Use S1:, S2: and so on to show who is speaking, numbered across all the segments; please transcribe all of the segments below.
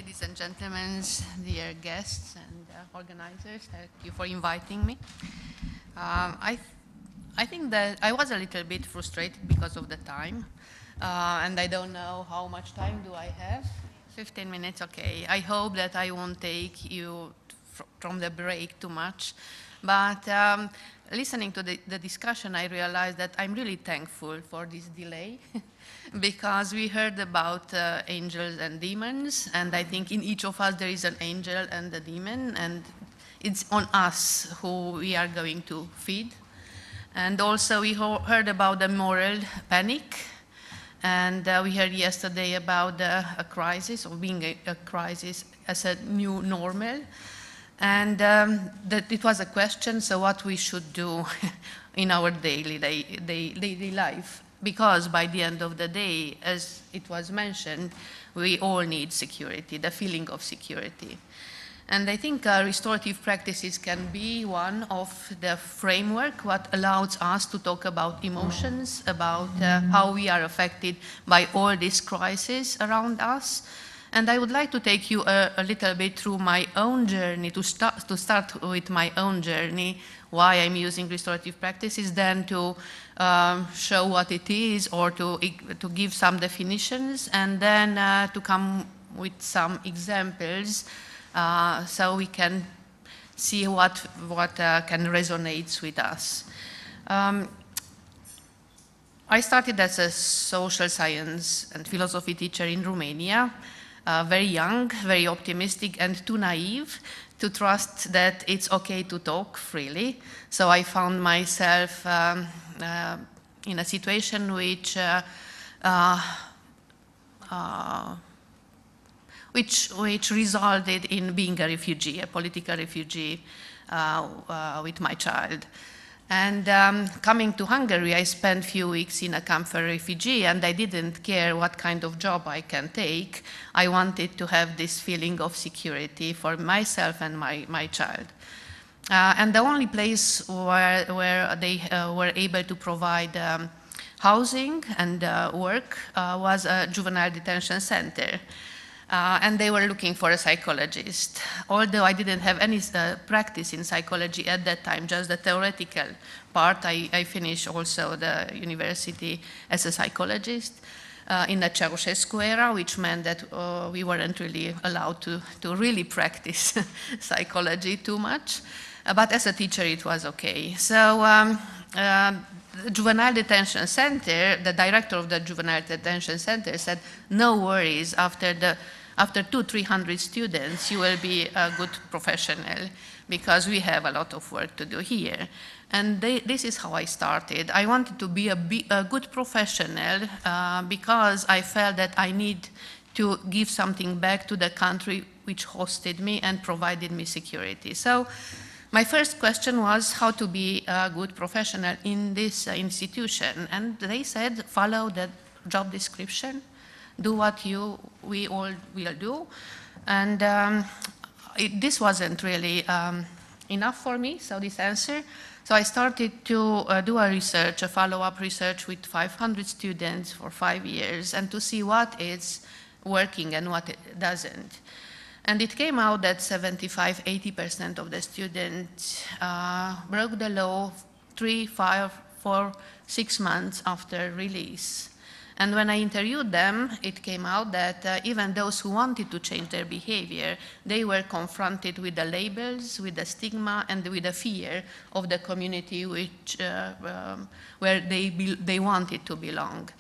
S1: Ladies and gentlemen, dear guests and organizers, thank you for inviting me. I think that I was a little bit frustrated because of the time, and I don't know how much time do I have. 15 minutes, okay. I hope that I won't take you from the break too much, but listening to the discussion, I realized that I'm really thankful for this delay because we heard about angels and demons, and I think in each of us there is an angel and a demon, and it's on us who we are going to feed. And also we heard about the moral panic, and we heard yesterday about a crisis, or being a crisis as a new normal. And that it was a question, so what we should do in our daily life. Because by the end of the day, as it was mentioned, we all need security, the feeling of security. And I think restorative practices can be one of the framework what allows us to talk about emotions, about how we are affected by all these crises around us. And I would like to take you a little bit through my own journey, to start with my own journey, why I'm using restorative practices, then to show what it is, or to give some definitions, and then to come with some examples so we can see what can resonate with us. I started as a social science and philosophy teacher in Romania. Very young, very optimistic, and too naive to trust that it's okay to talk freely. So I found myself in a situation which resulted in being a refugee, a political refugee with my child. And coming to Hungary, I spent a few weeks in a camp for refugee, and I didn't care what kind of job I can take. I wanted to have this feeling of security for myself and my child. And the only place where they were able to provide housing and work was a juvenile detention center. And they were looking for a psychologist. Although I didn't have any practice in psychology at that time, just the theoretical part, I finished also the university as a psychologist in the Ceausescu era, which meant that we weren't really allowed to really practice psychology too much. But as a teacher, it was okay. So the Juvenile Detention Center, the director of the Juvenile Detention Center said, no worries, after 200-300 students, you will be a good professional, because we have a lot of work to do here. And this is how I started. I wanted to be a good professional because I felt that I need to give something back to the country which hosted me and provided me security. So my first question was how to be a good professional in this institution. And they said, follow the job description, do what we all will do. And this wasn't really enough for me, so this answer. So I started to do a research, a follow-up research with 500 students for 5 years, and to see what is working and what it doesn't. And it came out that 75–80% of the students broke the law 3, 5, 4, 6 months after release. And when I interviewed them, it came out that even those who wanted to change their behavior, they were confronted with the labels, with the stigma, and with the fear of the community where they wanted to belong.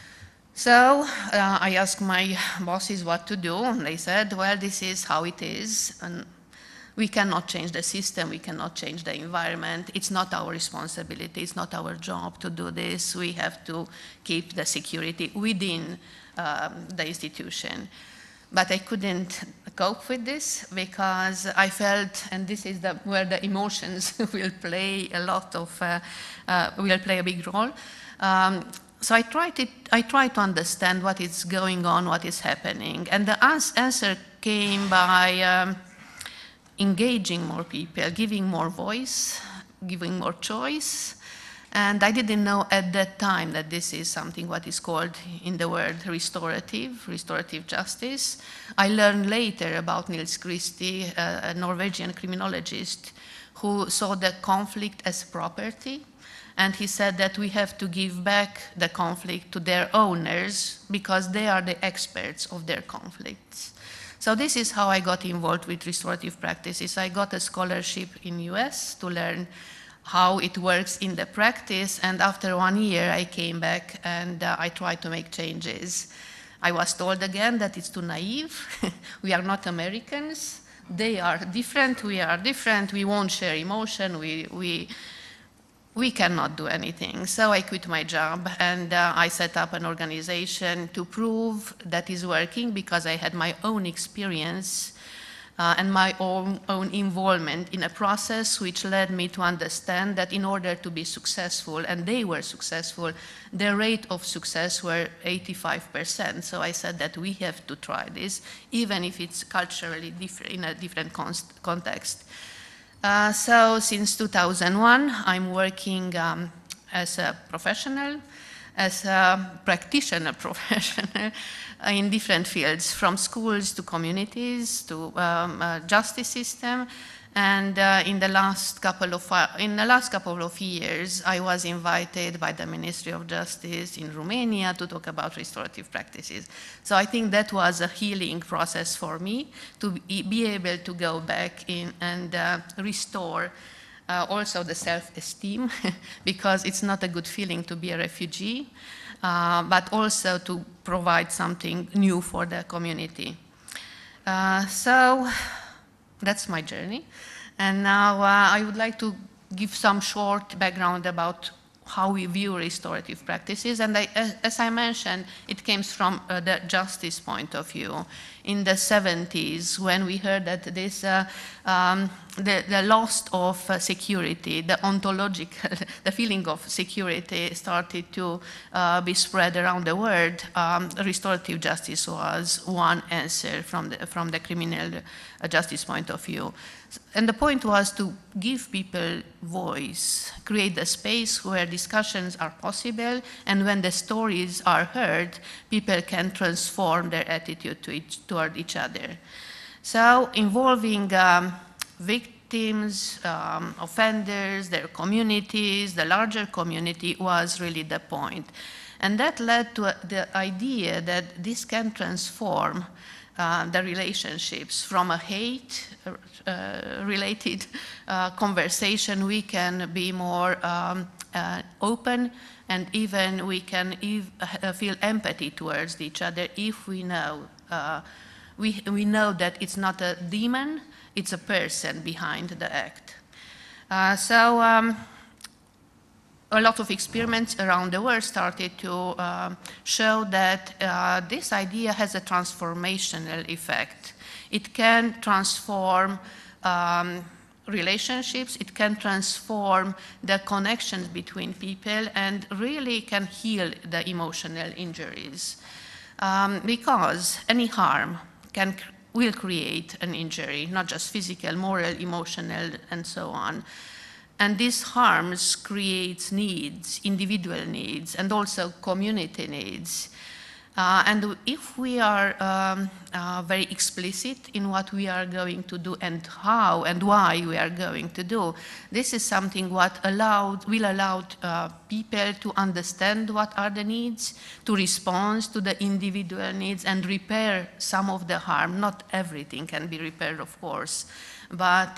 S1: So I asked my bosses what to do, and they said, well, this is how it is, and we cannot change the system, we cannot change the environment, it's not our responsibility, it's not our job to do this, we have to keep the security within the institution. But I couldn't cope with this because I felt, and this is where the emotions will play a big role. So I tried to understand what is going on, what is happening. And the answer came by engaging more people, giving more voice, giving more choice, And I didn't know at that time that this is something what is called in the word restorative justice. I learned later about Nils Christie, a Norwegian criminologist, who saw the conflict as property. And he said that we have to give back the conflict to their owners because they are the experts of their conflicts. So this is how I got involved with restorative practices. I got a scholarship in US to learn how it works in the practice, and after 1 year I came back and I tried to make changes. I was told again that it's too naive. We are not Americans. They are different, we are different, we won't share emotion, we cannot do anything. So I quit my job and I set up an organization to prove that is working, because I had my own experience and my own involvement in a process which led me to understand that in order to be successful, and they were successful, the rate of success were 85%. So I said that we have to try this, even if it's culturally different, in a different context. So since 2001, I'm working as a professional, as a practitioner professional in different fields, from schools to communities to justice system. And in the last couple of years, I was invited by the Ministry of Justice in Romania to talk about restorative practices. So I think that was a healing process for me, to be able to go back in and restore also the self-esteem, because it's not a good feeling to be a refugee, but also to provide something new for the community. So that's my journey. And now I would like to give some short background about how we view restorative practices. And as I mentioned, it came from the justice point of view. In the 70s, when we heard that this, the loss of security, the ontological, the feeling of security started to be spread around the world, restorative justice was one answer from the criminal justice point of view. And the point was to give people voice, create a space where discussions are possible, and when the stories are heard, people can transform their attitude toward each other. So involving victims, offenders, their communities, the larger community was really the point. And that led to the idea that this can transform the relationships. From a hate-related conversation, we can be more open, and even we can feel empathy towards each other if we know we know that it's not a demon, it's a person behind the act. A lot of experiments around the world started to show that this idea has a transformational effect. It can transform relationships, it can transform the connections between people, and really can heal the emotional injuries. Because any harm will create an injury, not just physical, moral, emotional, and so on. And these harms create needs, individual needs, and also community needs. And if we are very explicit in what we are going to do and how and why we are going to do, this is something what will allow people to understand what are the needs, to respond to the individual needs and repair some of the harm. Not everything can be repaired, of course, but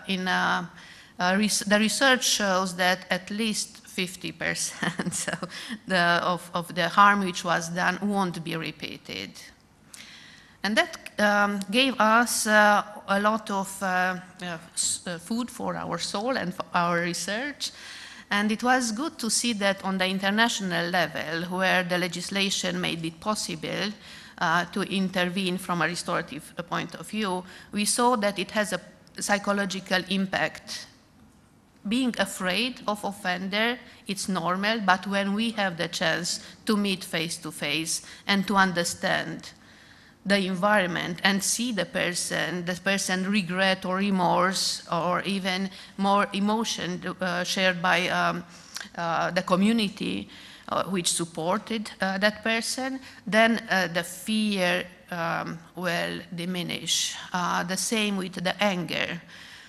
S1: the research shows that at least 50% so of the harm which was done won't be repeated. And that gave us a lot of food for our soul and for our research. And it was good to see that on the international level, where the legislation made it possible to intervene from a restorative point of view, we saw that it has a psychological impact. Being afraid of offender, it's normal, but when we have the chance to meet face to face and to understand the environment and see the person regret or remorse or even more emotion shared by the community which supported that person, then the fear will diminish. The same with the anger.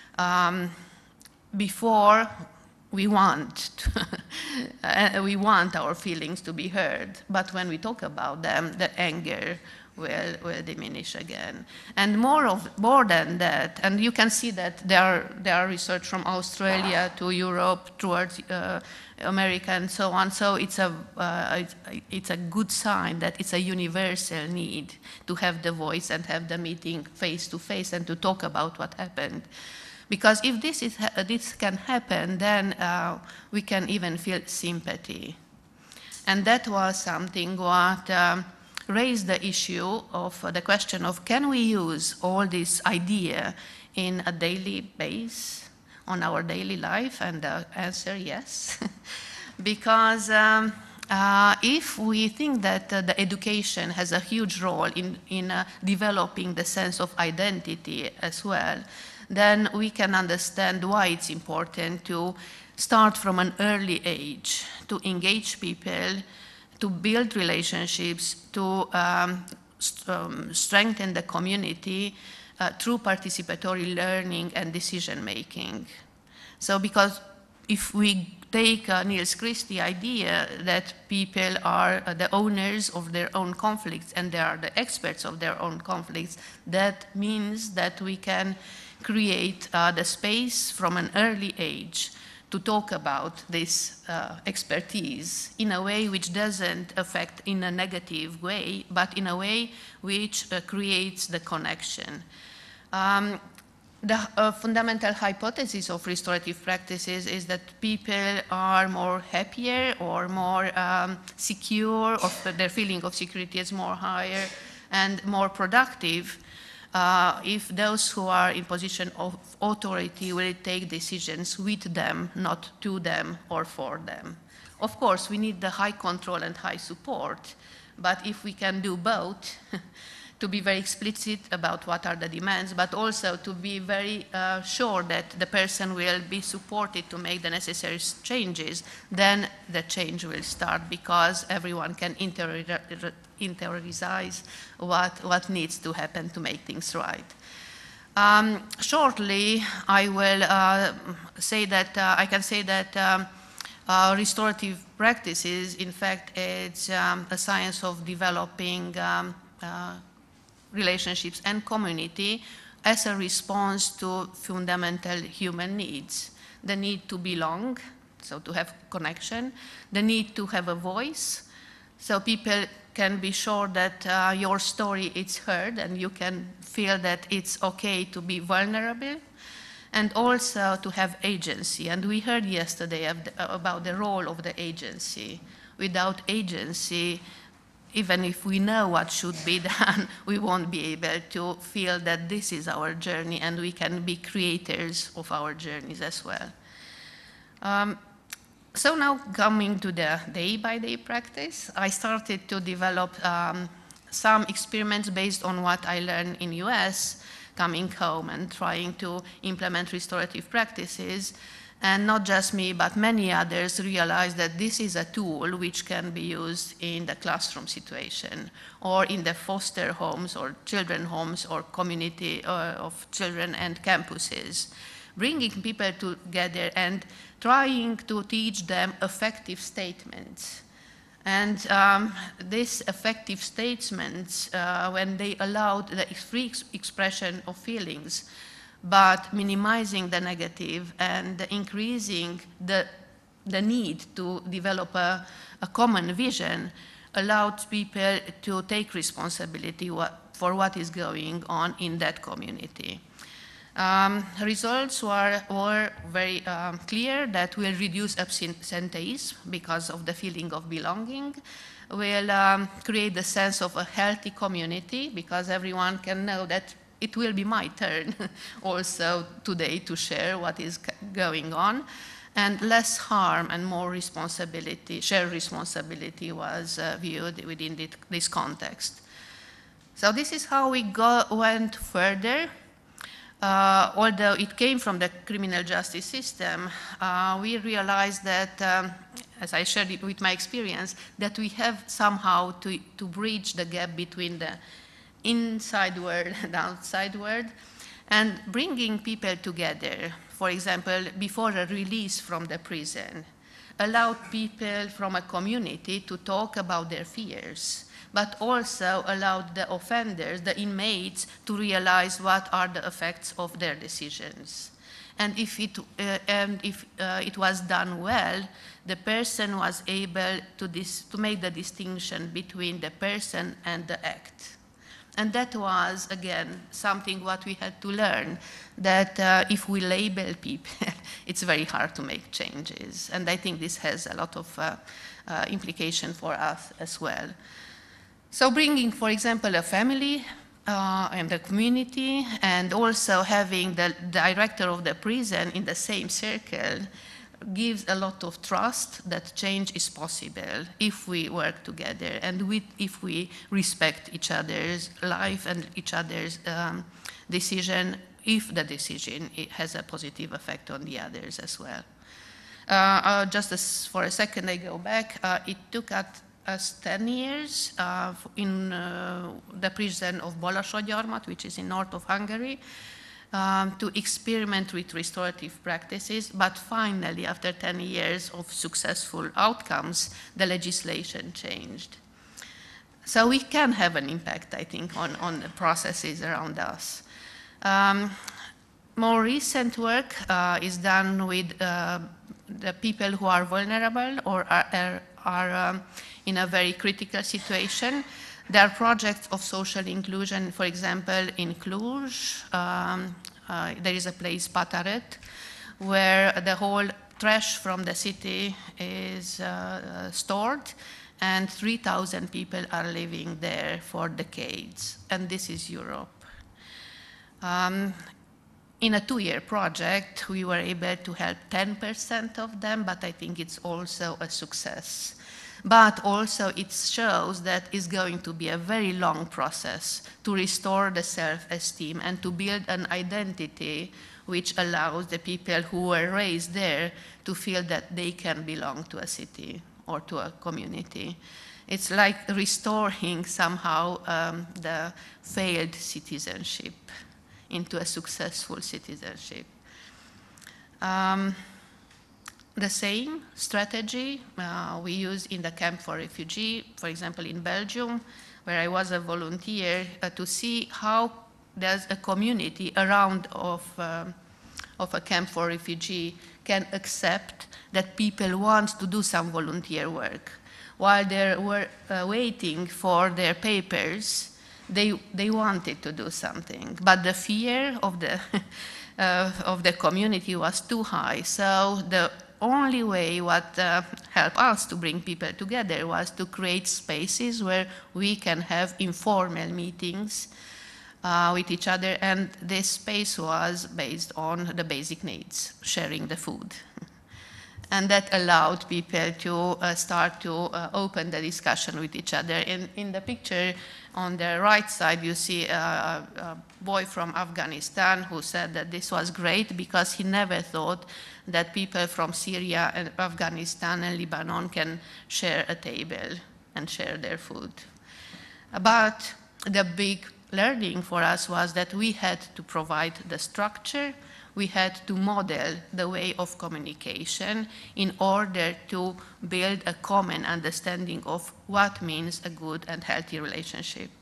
S1: Before, we want we want our feelings to be heard, but when we talk about them, the anger will diminish again. And more than that, and you can see that there are research from Australia to Europe towards America and so on. So it's a good sign that it's a universal need to have the voice and have the meeting face to face and to talk about what happened. Because if this can happen, then we can even feel sympathy. And that was something what raised the issue of the question of, can we use all this idea in a daily base on our daily life? And the answer, yes. Because if we think that the education has a huge role in developing the sense of identity as well, then we can understand why it's important to start from an early age, to engage people, to build relationships, to strengthen the community through participatory learning and decision making. So because if we take Niels Christie idea that people are the owners of their own conflicts and they are the experts of their own conflicts, that means that we can create the space from an early age to talk about this expertise in a way which doesn't affect in a negative way, but in a way which creates the connection. The fundamental hypothesis of restorative practices is that people are more happier or more secure, or their feeling of security is more higher and more productive if those who are in position of authority will take decisions with them, not to them or for them. Of course, we need the high control and high support, but if we can do both, to be very explicit about what are the demands, but also to be very sure that the person will be supported to make the necessary changes, then the change will start because everyone can interiorize what needs to happen to make things right. Shortly, I will say that I can say that restorative practices, in fact, it's a science of developing relationships and community as a response to fundamental human needs. The need to belong, so to have connection, the need to have a voice, so people can be sure that your story is heard and you can feel that it's okay to be vulnerable, and also to have agency. And we heard yesterday about the role of the agency. Without agency, even if we know what should be done, we won't be able to feel that this is our journey and we can be creators of our journeys as well. So now coming to the day-by-day practice, I started to develop some experiments based on what I learned in US, coming home and trying to implement restorative practices. And not just me, but many others realized that this is a tool which can be used in the classroom situation, or in the foster homes or children homes or community of children and campuses, bringing people together and trying to teach them effective statements. And these effective statements, when they allowed the free expression of feelings, but minimizing the negative and increasing the need to develop a common vision, allowed people to take responsibility for what is going on in that community. Results were very clear that will reduce absenteeism because of the feeling of belonging, will create the sense of a healthy community because everyone can know that it will be my turn also today to share what is going on, and less harm and more responsibility, shared responsibility was viewed within this context. So this is how we went further. although it came from the criminal justice system, we realized that, as I shared it with my experience, that we have somehow to bridge the gap between the inside world and outside world, and bringing people together, for example, before a release from the prison, allowed people from a community to talk about their fears, but also allowed the offenders, the inmates, to realize what are the effects of their decisions. And if it was done well, the person was able to make the distinction between the person and the act. And that was, again, something what we had to learn, that if we label people, it's very hard to make changes. And I think this has a lot of implication for us as well. So bringing, for example, a family and the community, and also having the director of the prison in the same circle, gives a lot of trust that change is possible if we work together and if we respect each other's life and each other's decision, if the decision has a positive effect on the others as well. Just for a second I go back, it took us 10 years in the prison of Balassagyarmat, which is in north of Hungary, to experiment with restorative practices, but finally, after 10 years of successful outcomes, the legislation changed. So we can have an impact, I think, on the processes around us. More recent work is done with the people who are vulnerable or are in a very critical situation. There are projects of social inclusion, for example, in Cluj. There is a place, Pataret, where the whole trash from the city is stored, and 3,000 people are living there for decades, and this is Europe. In a 2-year project, we were able to help 10% of them, but I think it's also a success. But also it shows that it's going to be a very long process to restore the self-esteem and to build an identity which allows the people who were raised there to feel that they can belong to a city or to a community. It's like restoring somehow the failed citizenship into a successful citizenship. The same strategy we use in the camp for refugees, for example, in Belgium, where I was a volunteer to see how there's a community around of a camp for refugees can accept that people want to do some volunteer work. While they were waiting for their papers, they wanted to do something, but the fear of the community was too high. So the only way what helped us to bring people together was to create spaces where we can have informal meetings with each other, and this space was based on the basic needs, sharing the food. And that allowed people to start to open the discussion with each other. In the picture on the right side, you see a boy from Afghanistan who said that this was great because he never thought that people from Syria and Afghanistan and Lebanon can share a table and share their food. But the big learning for us was that we had to provide the structure, we had to model the way of communication in order to build a common understanding of what means a good and healthy relationship.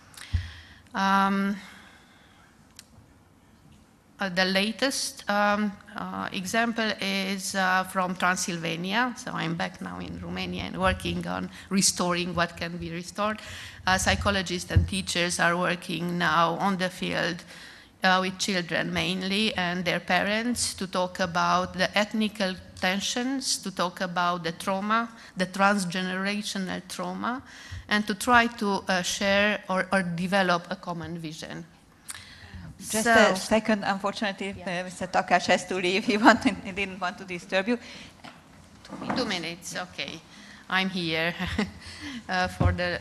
S1: The latest example is from Transylvania. So I'm back now in Romania and working on restoring what can be restored. Psychologists and teachers are working now on the field with children mainly and their parents to talk about the ethnical tensions, to talk about the trauma, the transgenerational trauma, and to try to share or develop a common vision.
S2: Just a second, unfortunately, yeah. Mr. Takács has to leave. He didn't want to disturb you.
S1: 2 minutes, okay. I'm here for the...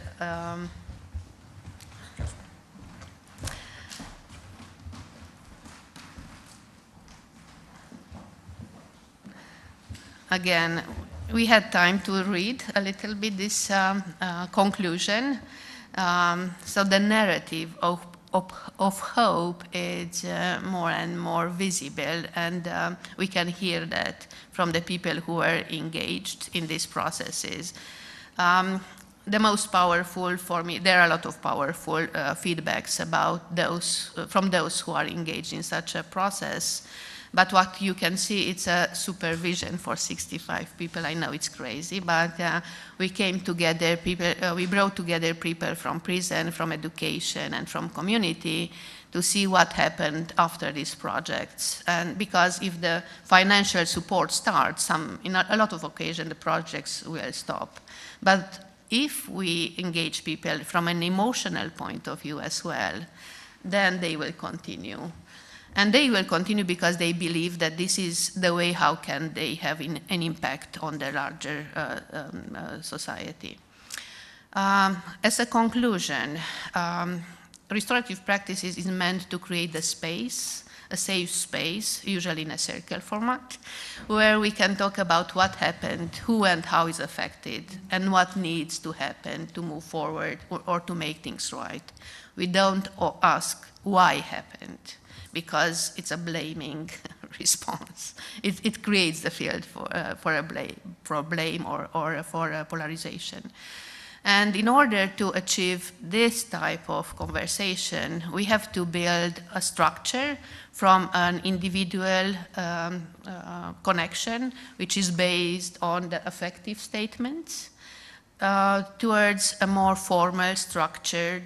S1: again, we had time to read a little bit this conclusion. So the narrative of hope is more and more visible, and we can hear that from the people who are engaged in these processes. The most powerful for me, there are a lot of powerful feedbacks about those, from those who are engaged in such a process. But what you can see, it's a supervision for 65 people. I know it's crazy, but we came together, we brought together people from prison, from education, and from community to see what happened after these projects. And because if the financial support starts, in a lot of occasions, the projects will stop. But if we engage people from an emotional point of view as well, then they will continue. And they will continue because they believe that this is the way how can they have an impact on the larger society. As a conclusion, restorative practices is meant to create a space, a safe space, usually in a circle format, where we can talk about what happened, who and how is affected, and what needs to happen to move forward or to make things right. We don't ask why happened, because it's a blaming response. It creates the field for blame or for a polarization. And in order to achieve this type of conversation, we have to build a structure from an individual connection, which is based on the affective statements, towards a more formal, structured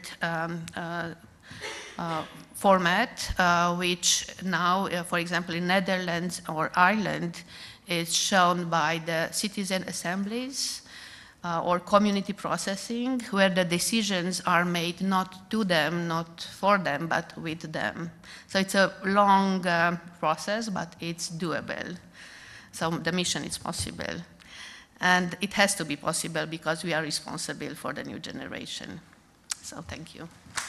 S1: format, which now, for example, in Netherlands or Ireland, is shown by the citizen assemblies or community processing, where the decisions are made not to them, not for them, but with them. So it's a long process, but it's doable. So the mission is possible. And it has to be possible because we are responsible for the new generation. So thank you.